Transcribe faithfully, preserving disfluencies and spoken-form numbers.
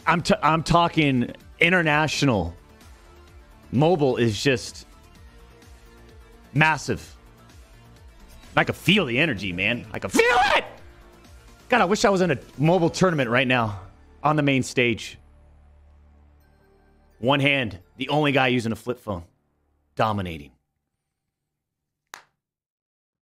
I'm t- I'm talking international. Mobile is just massive. I can feel the energy, man. I can feel it. God, I wish I was in a mobile tournament right now on the main stage. One hand, the only guy using a flip phone, dominating.